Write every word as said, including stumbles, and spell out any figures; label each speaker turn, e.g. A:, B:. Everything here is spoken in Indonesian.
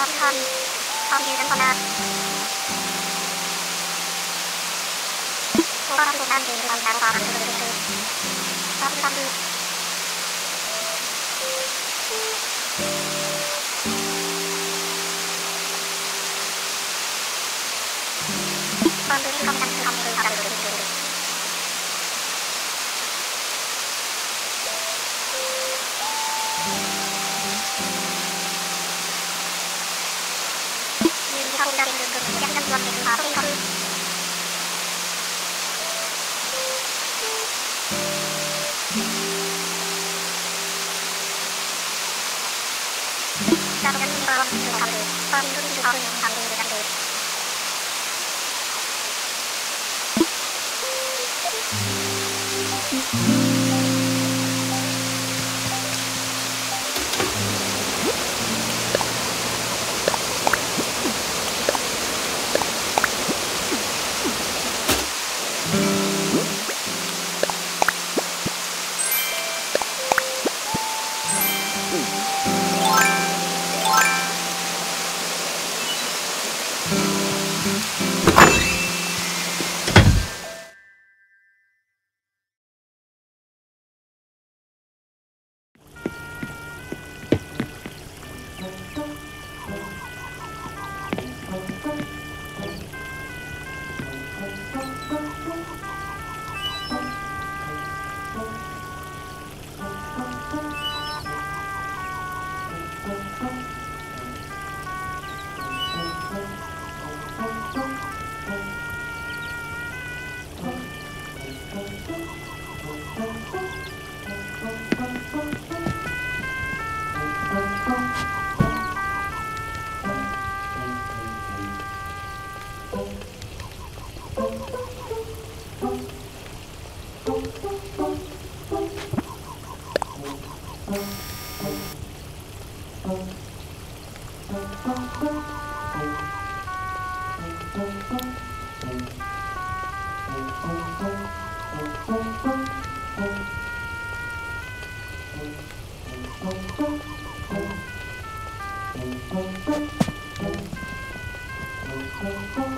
A: Harvey. Harvey dan Connor. Orang itu nanti bilang dan orang itu begitu. Tapi tapi. Bantu kamu dan kamu itu ada begitu. Ini kamu dari dulu dan dan buat itu apa itu. Jangan lupa untuk kamu. Kamu itu kamu yang kamu dan itu. Thank you.